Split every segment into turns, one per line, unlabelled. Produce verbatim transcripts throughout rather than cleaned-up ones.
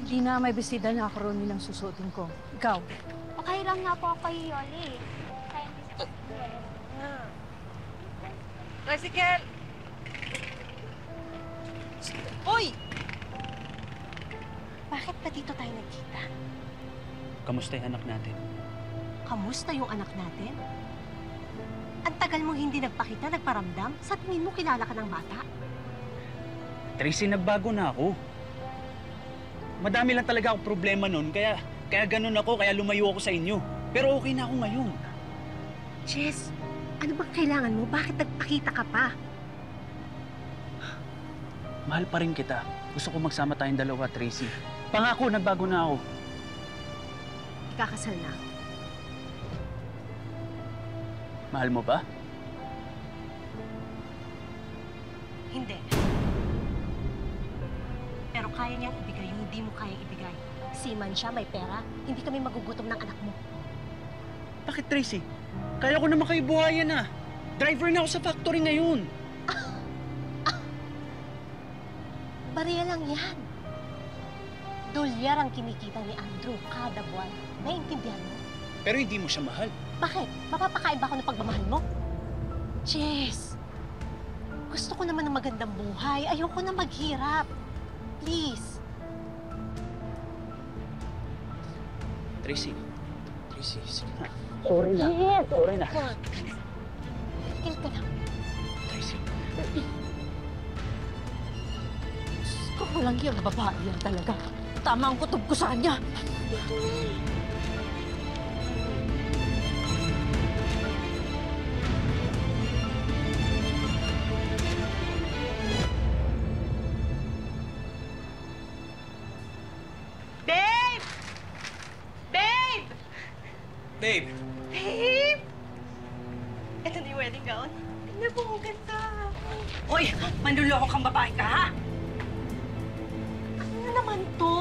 Lina, may bestida na ako ron nilang susuotin ko. Ikaw?
Okay lang nga po ako kay Yoli. Kaya
Tricycle! Uy!
Bakit pa dito tayo nagkita?
Kamusta yung anak natin?
Kamusta yung anak natin? Ang tagal mong hindi nagpakita, nagparamdam? Sa tingin mo kilala ka ng bata?
Tracy, nagbago na ako. Madami lang talaga akong problema nun, kaya, kaya ganun ako, kaya lumayo ako sa inyo. Pero okay na ako ngayon.
Jess, ano bang kailangan mo? Bakit nagpakita ka pa?
Mahal pa rin kita. Gusto ko magsama tayong dalawa, Tracy. Pangako, nagbago na ako.
Ikakasal na ako.
Mahal mo ba?
Hindi. Pero kaya niyang ibigay yung hindi mo kayang ibigay. Seaman siya, may pera. Hindi kami magugutom ng anak mo.
Bakit, Tracy? Kaya ko naman kayo buhayan na. Driver na ako sa factory ngayon.
Bariya lang yan. Dolyar ang kinikita ni Andrew kada buwan. Naiintindihan mo?
Pero hindi mo siya mahal.
Bakit? Mapapakain ba ako ng pagmamahal mo? Jess, gusto ko naman ng magandang buhay. Ayoko na maghirap. Please.
Tracy. Tracy, sige na.
Sorry na. Yes.
Sorry na.
Tigil ka lang.
Tracy.
Gusto ko lang yung babae yan talaga. Tama ang kutob ko sa kanya.
Babe! Babe!
Babe!
Babe! Ito na yung wedding gown. Tingnan mo, ang ganda. Uy, manluloko kang babae ka, ha?
Ano naman to?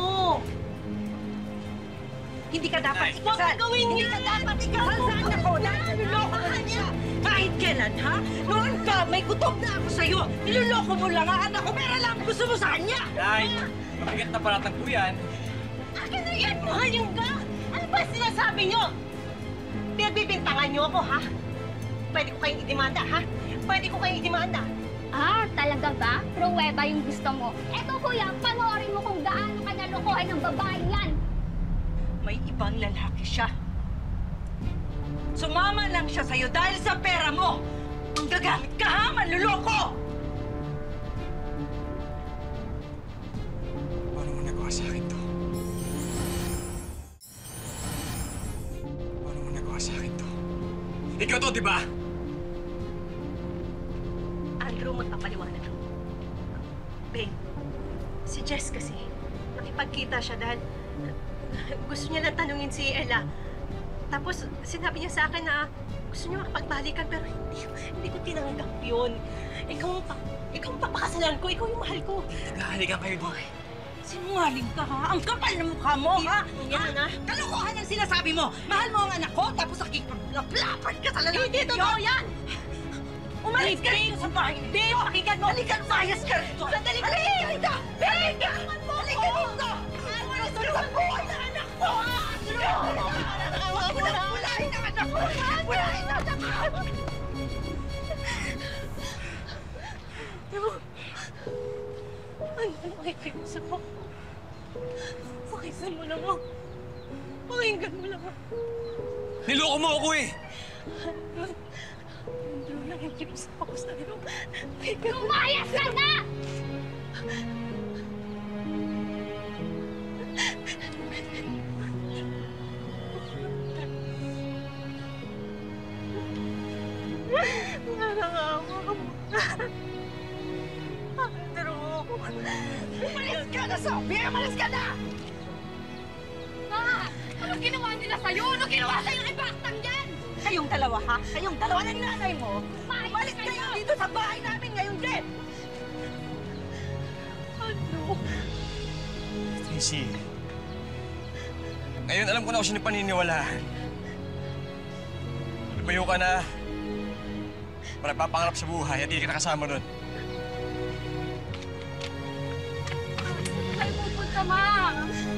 Hindi ka dapat
Ay.
ikasal.
Huwag gawin
Hindi
yan.
ka dapat ikasal sa anak ko. Niloloko ka niya. Kahit kailan, ha? Noon pa, may kutob na ako sa'yo. Niloloko mo lang ang anak ko, pero lang gusto mo sa kanya.
Nay, mabigat na paratang po yan.
Akin na yan, mahal yung ga! Ano ba sinasabi niyo? Pinagbibintangan niyo ako, ha? Pwede ko kayong idemanda, ha? Pwede ko kayong idemanda.
Ah, talaga ba? Pruweba yung gusto mo. Eto kuya, panoorin mo kung gaano ka nalukuhan ng babae yan.
May ibang lalaki siya. Sumama lang siya sa'yo dahil sa pera mo. Ang gagamit ka, ha? Manluloko!
Paano mo nagawa sa akin to? Paano mo nagawa sa akin to? Ikaw to, di ba?
Andrew, magpapaliwanag ako. Babe, si Jess kasi, nakipagkita siya dahil gusto niya lang tanungin si Ella. Tapos sinabi niya sa akin na gusto niya makapagbalikan pero hindi, hindi ko tinanggap yun. Ikaw ang, pa- ikaw ang papakasalan ko, ikaw yung mahal ko.
Nahalikan kayo doon.
Sinungaling ka, ha? Ang kapal ng mukha mo, ha?
Yan, ha?
Kalokohan ang sinasabi mo. Mahal mo ang anak ko, tapos nakikipaglaplapan ka sa lalaki.
Hindi totoo yan!
Umalis ka rito sa bahay. Babe, pakinggan mo. Halika, mayas ka rito. Sandali ka. Halika! Halika! Halika dito! Umalis ka sa buhay ng anak ko! Walahin ang anak ko! Walahin ang anak ko!
Ano, makikiusap mo? Pakisan mo lang ako. Pakinggan mo lang ako.
Niloko mo ako eh!
Andrew, nakikiusap ako sa'yo.
Lumayas ka na!
Nangangawa mo. Andrew.
Umalis ka na, Sophie! Umalis ka na!
Ma! Anong ginawa nila sa'yo? Anong ginawa sa'yo kay Baktang yan?
Kayong dalawa, ha? Kayong dalawa ng nanay mo.
Umayos
Umalis
kayo!
kayo dito sa bahay namin ngayon din!
Andrew.
Tracy. Ngayon alam ko na kung sino paniniwalaan. Lumayo ka na. Para papangarap sa buhay at hindi kita kasama doon.
Saan pupunta, ma?